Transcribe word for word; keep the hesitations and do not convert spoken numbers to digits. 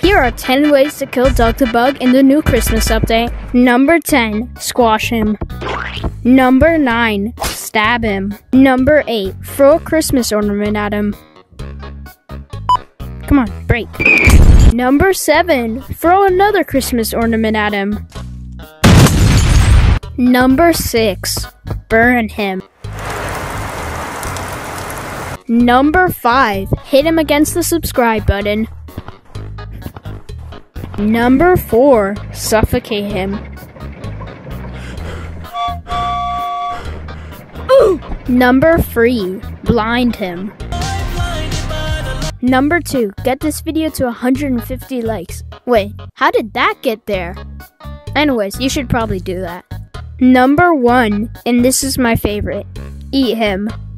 Here are ten ways to kill Doug the Bug in the new Christmas update. Number ten, squash him. Number nine, stab him. Number eight, throw a Christmas ornament at him. Come on, break. Number seven, throw another Christmas ornament at him. Number six, burn him. Number five, hit him against the subscribe button. Number four, suffocate him. Ooh! Number three, blind him. Number two, get this video to one hundred fifty likes. Wait, how did that get there? Anyways, you should probably do that. Number one, and this is my favorite, eat him.